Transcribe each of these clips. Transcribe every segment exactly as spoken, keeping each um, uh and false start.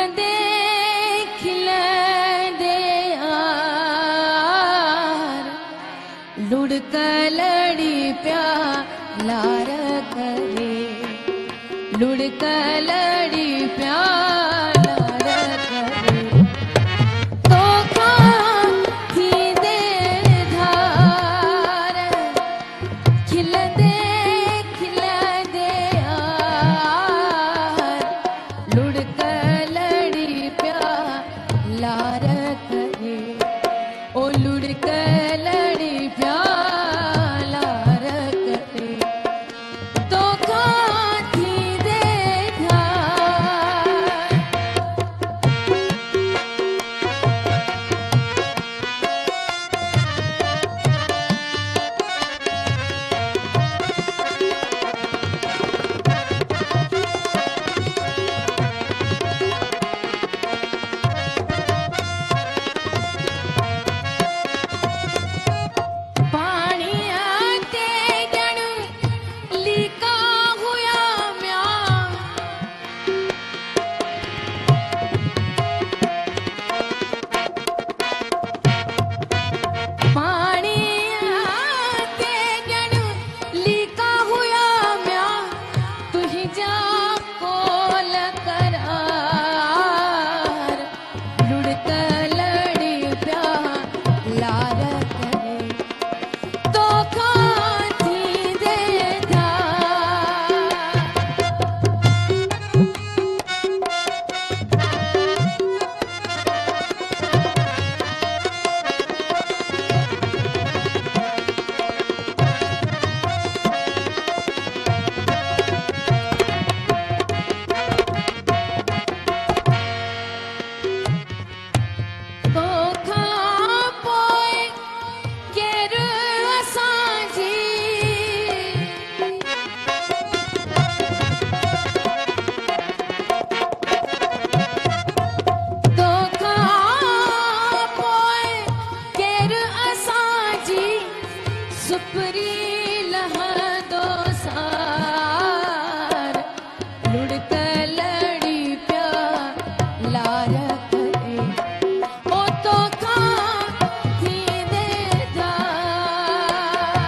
खिलदे खिलदे यार लुढ़क लड़ी प्यार करे लुढ़क लड़ी प्यार करे तो थी दे धार खिलदे खिलदे यार लुढ़क लड़ी प्यार करे ओ लुढ़क लड़ी प्यार करे तो थी दे धार पानी आते गणु लीका हुआ म्या पानी आते गणु लीका हुआ म्या तुही जा कोल करार लुढ़क लड़ी प्यार करे तो थी दे धार तो पोए केर असांजी तो पोए केर असांजी सुपरी लहंदो सार लुढ़क लड़ी प्यार करे ओ तो थी दे धार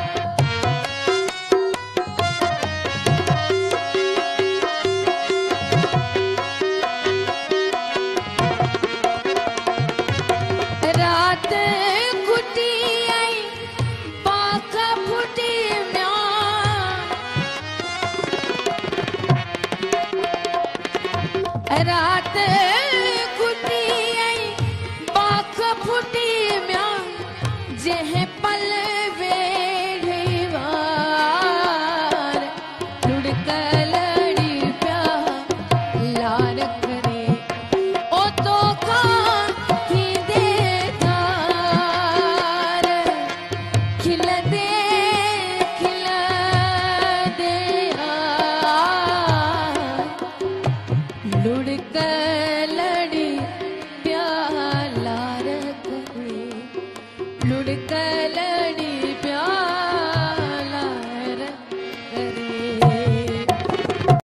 रात खुटी आई पाख फुटी म्या रात खुटी आई पाख फुटी म्या जह पल वेढ़ी वार लुढ़क लड़ी प्यार करे ओ तो थी दे धार खिलदे खिलदे यार लुढ़क